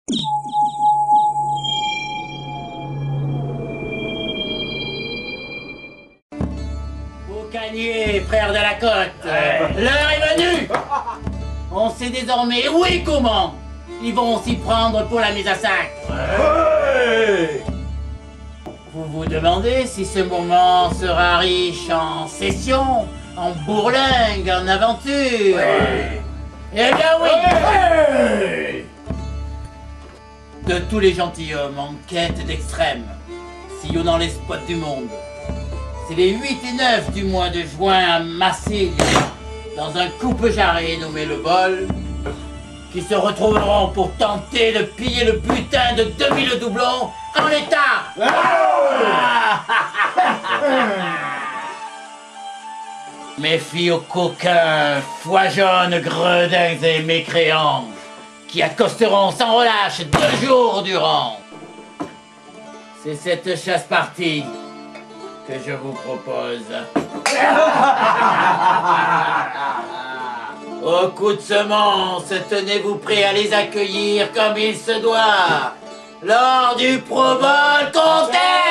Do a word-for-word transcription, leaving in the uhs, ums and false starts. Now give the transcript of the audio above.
Boucanier, frère de la côte, l'heure est venue. On sait désormais où et comment ils vont s'y prendre pour la mise à sac. Ouais. Vous vous demandez si ce moment sera riche en sessions, en bourlingues, en aventures. Ouais. Eh bien oui. Ouais. De tous les gentilshommes en quête d'extrême, sillonnant les spots du monde, c'est les huit et neuf du mois de juin à Marseille, dans un coupe-jarret nommé le bol, qui se retrouveront pour tenter de piller le butin de deux mille doublons en l'état. Méfie aux coquins, foie jaunes, gredins et mécréants, qui accosteront sans relâche deux jours durant. C'est cette chasse-partie que je vous propose. Au coup de semence, tenez-vous prêts à les accueillir comme il se doit, lors du Pro Bowl Contest.